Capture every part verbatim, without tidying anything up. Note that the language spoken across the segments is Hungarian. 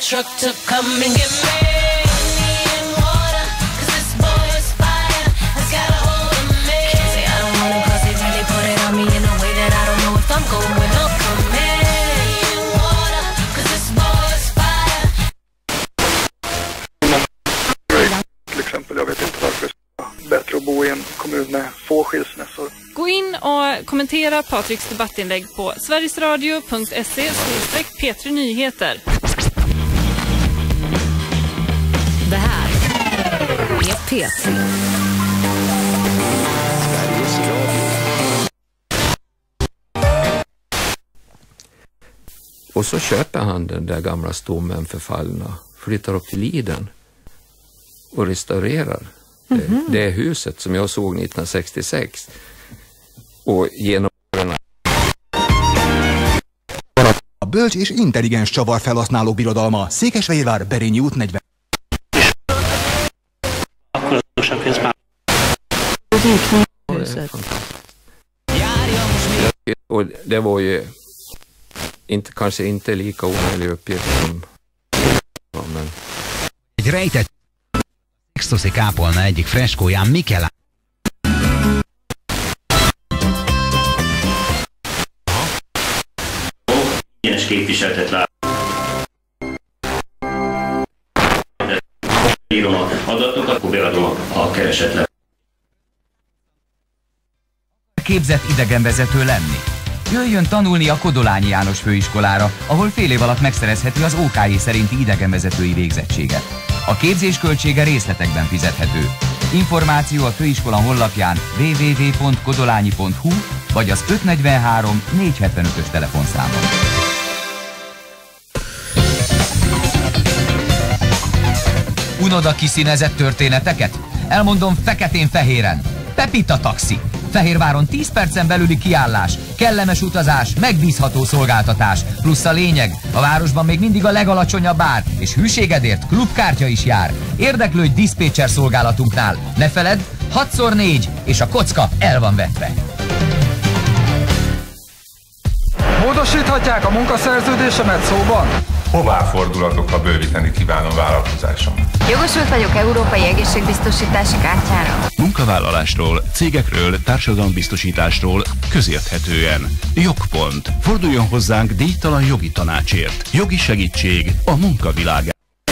truck to come and get me. Till exempel, jag vet inte varför det är bättre att bo i en kommun med få skilsmässor. Gå in och kommentera Patriks debattinlägg på sverigesradio punkt se slash P tre Nyheter. Det här är P tre. Och så köper han den där gamla stommen förfallna, flyttar upp till Liden och restaurerar mm-hmm. det, det huset som jag såg nittonhundrasextiosex. Och genom A bölcs és intelligens csavarfelhasználó birodalma, Székesfehérvár, Berényi út negyven. Och det var ju inte, kanske inte lika omöjlig uppgift som ja, men... Egy rejtett extoszi kápolna egyik freskóján Michelangelo. Ilyenes képviseletet lát. Írom a adatokat, akkor beadom a keresetre. Képzett idegenvezető lenni. Jöjjön tanulni a Kodolányi János főiskolára, ahol fél év alatt megszerezheti az ó ká jé szerinti idegenvezetői végzettséget. A képzés költsége részletekben fizethető. Információ a főiskola honlapján double-u double-u double-u pont kodolányi pont hu vagy az öt negyvenhárom négy hetvenötös telefonszámon. Unod a kiszínezett történeteket? Elmondom feketén-fehéren. Pepita taxi. Fehérváron tíz percen belüli kiállás, kellemes utazás, megbízható szolgáltatás, plusz a lényeg, a városban még mindig a legalacsonyabb ár, és hűségedért klubkártya is jár. Érdeklődj diszpécser szolgálatunknál. Ne feledd, hat szor négy, és a kocka el van vetve. Módosíthatják a munkaszerződésemet szóban? Hová fordulatok, ha bővíteni kívánom vállalkozásom? Jogosult vagyok európai egészségbiztosítási kártyára. Munkavállalásról, cégekről, társadalombiztosításról közérthetően. Jogpont. Forduljon hozzánk díjtalan jogi tanácsért. Jogi segítség a munkavilágában.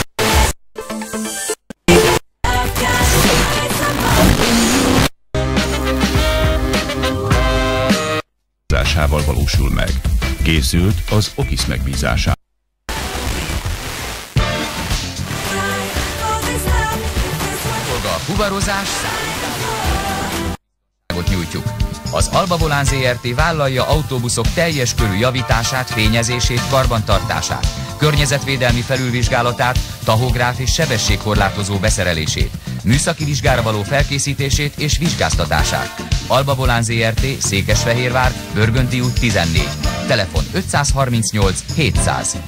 valósul meg. Készült az Okis megbízásával. A fuvarozás szállításágot nyújtjuk. Az Alba Volán zé er té vállalja autóbuszok teljes körű javítását, fényezését, karbantartását, környezetvédelmi felülvizsgálatát, tahográf és sebességkorlátozó beszerelését, műszaki vizsgára való felkészítését és vizsgáztatását. Alba Volán zé er té, Székesfehérvár, Börgöndi út tizennégy. Telefon ötszázharmincnyolc hétszáz.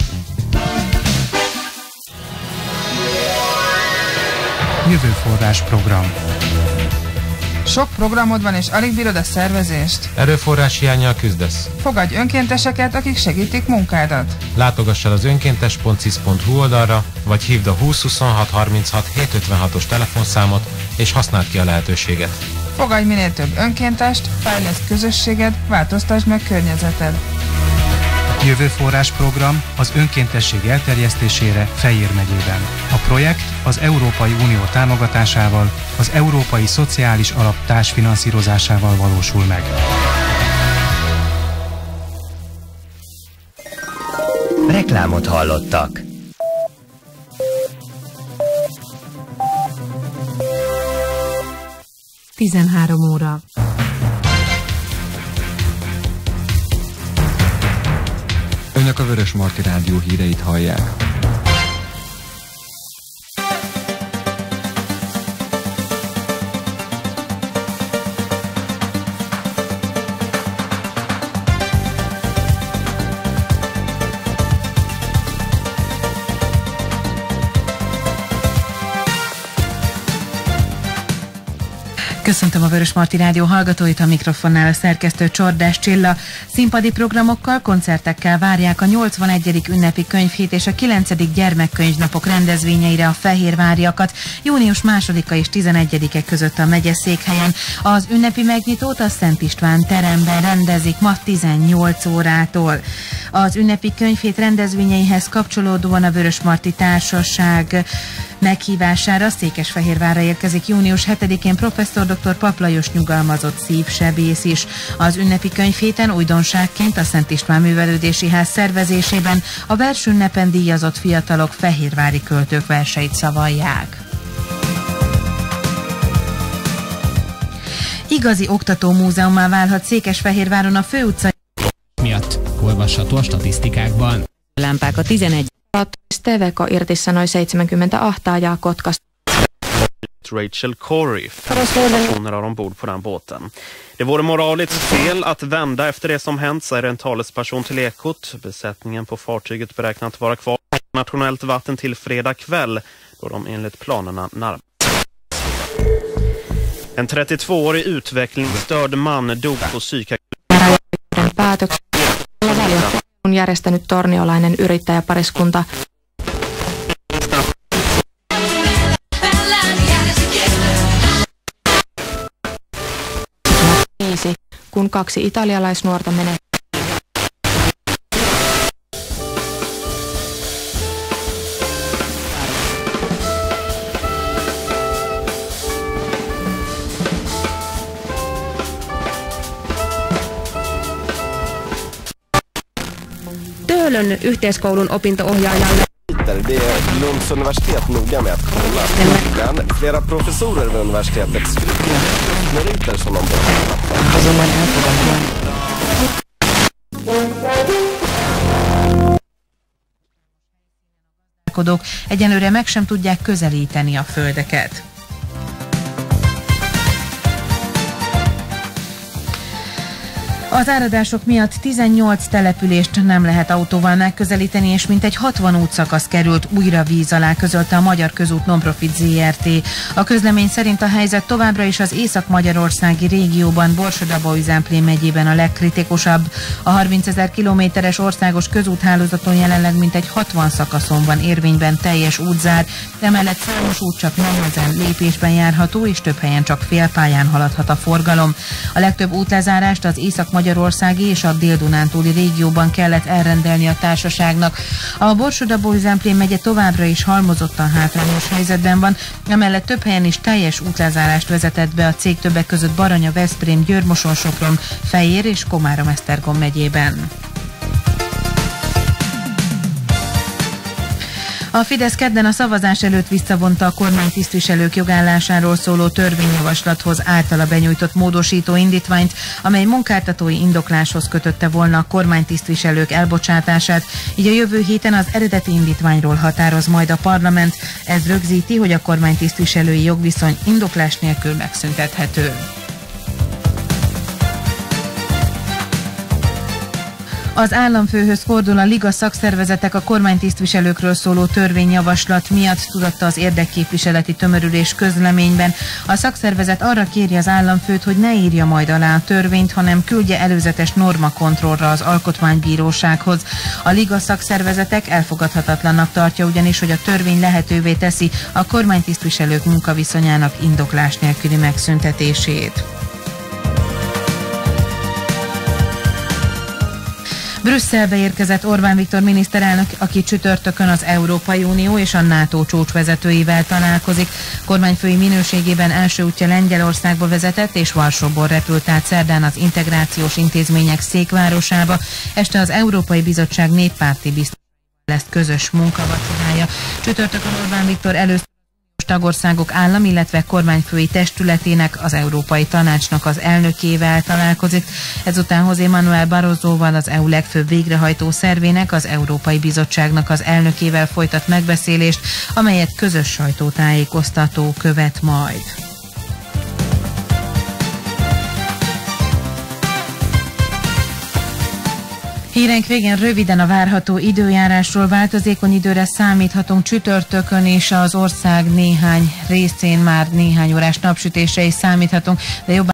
Jövőforrás program. Sok programod van és alig bírod a szervezést? Erőforrás hiánnyal küzdesz. Fogadj önkénteseket, akik segítik munkádat. Látogass el az önkéntes pont cis pont hu oldalra, vagy hívd a húsz huszonhat harminchat hétszázötvenhatos telefonszámot, és használd ki a lehetőséget. Fogadj minél több önkéntest, fejleszd közösséged, változtasd meg környezeted. Jövőforrás program az önkéntesség elterjesztésére Fejér megyében. A projekt az Európai Unió támogatásával, az Európai Szociális Alap társfinanszírozásával valósul meg. Reklámot hallottak. tizenhárom óra. Önök a Vörösmarty Rádió híreit hallják. Köszöntöm a Vörösmarty Rádió hallgatóit, a mikrofonnál a szerkesztő Csordás Csilla. Színpadi programokkal, koncertekkel várják a nyolcvanegyedik ünnepi könyvhét és a kilencedik gyermekkönyvnapok rendezvényeire a fehérváriakat június másodika és tizenegyedike között a megyeszékhelyen. Az ünnepi megnyitót a Szent István teremben rendezik ma tizennyolc órától. Az ünnepi könyvhét rendezvényeihez kapcsolódóan a Vörösmarty Társaság meghívására Székesfehérvárra érkezik június hetedikén professzor dr. Papp Lajos nyugalmazott szívsebész is. Az ünnepi könyvhéten újdonságként a Szent István Művelődési Ház szervezésében a versünnepen díjazott fiatalok fehérvári költők verseit szavalják. Igazi oktatómúzeummá válhat Székesfehérváron a főutca miatt olvasható a statisztikákban. Lämpääkö tizenegy Steveko irtisanoi seitsemänkymmentä ahtaajaa Kotkasta. Rachel Corey, fem personer är ombord på den båten. Det vore moraliskt fel att vända efter det som hänt, säger en talesperson till Ekot. Besättningen på fartyget beräknat vara kvar i nationellt vatten till fredag kväll, då de enligt planerna närmar. En trettiotvåårig utvecklingsstörd man dog på psykiatrin. On järjestänyt torniolainen yrittäjäpariskunta. Kun kaksi italialaisnuorta menee. Töölön yhteiskoulun opinto-ohjaajalle. Det är Lunds universitet noga med att kolla frågan. Flera professorer vid universitetet skriver meriter som de bör. Egyenlőre meg sem tudják közelíteni a földeket. Az áradások miatt tizennyolc települést nem lehet autóval megközelíteni, és mintegy hatvan útszakasz került újra víz alá, közölte a Magyar Közút Nonprofit zé er té. A közlemény szerint a helyzet továbbra is az észak-magyarországi régióban, Borsod-Abaúj-Zemplén megyében a legkritikusabb. A harmincezer kilométeres országos közúthálózaton jelenleg mintegy hatvan szakaszon van érvényben teljes útzár, emellett számos út csak nehezen lépésben járható, és több helyen csak félpályán haladhat a forgalom. A legtöbb útlezárást az észak-magyarországi és a Dél-Dunántúli régióban kellett elrendelni a társaságnak. A Borsod-Abaúj-Zemplén megye továbbra is halmozottan hátrányos helyzetben van, emellett több helyen is teljes útlezárást vezetett be a cég, többek között Baranya, Veszprém, Győr-Moson-Sopron, Fejér és Komárom-Esztergom megyében. A Fidesz kedden a szavazás előtt visszavonta a kormánytisztviselők jogállásáról szóló törvényjavaslathoz általa benyújtott módosító indítványt, amely munkáltatói indokláshoz kötötte volna a kormánytisztviselők elbocsátását, így a jövő héten az eredeti indítványról határoz majd a parlament. Ez rögzíti, hogy a kormánytisztviselői jogviszony indoklás nélkül megszüntethető. Az államfőhöz fordul a Liga szakszervezetek a kormánytisztviselőkről szóló törvényjavaslat miatt, tudatta az érdekképviseleti tömörülés közleményben. A szakszervezet arra kéri az államfőt, hogy ne írja majd alá a törvényt, hanem küldje előzetes normakontrollra az alkotmánybírósághoz. A Liga szakszervezetek elfogadhatatlannak tartja ugyanis, hogy a törvény lehetővé teszi a kormánytisztviselők munkaviszonyának indoklás nélküli megszüntetését. Brüsszelbe érkezett Orbán Viktor miniszterelnök, aki csütörtökön az Európai Unió és a NATO csúcsvezetőivel találkozik. Kormányfői minőségében első útja Lengyelországba vezetett, és Varsóból repült át szerdán az integrációs intézmények székvárosába. Este az Európai Bizottság néppárti biztosításával lesz közös munkavacsorája. Csütörtökön Orbán Viktor először tagországok állam, illetve kormányfői testületének, az Európai Tanácsnak az elnökével találkozik. Ezután José Manuel Barrosoval, az é u legfőbb végrehajtó szervének, az Európai Bizottságnak az elnökével folytat megbeszélést, amelyet közös sajtótájékoztató követ majd. Hírenk végén röviden a várható időjárásról. Változékony időre számíthatunk csütörtökön, és az ország néhány részén már néhány órás napsütésre is számíthatunk, de jobban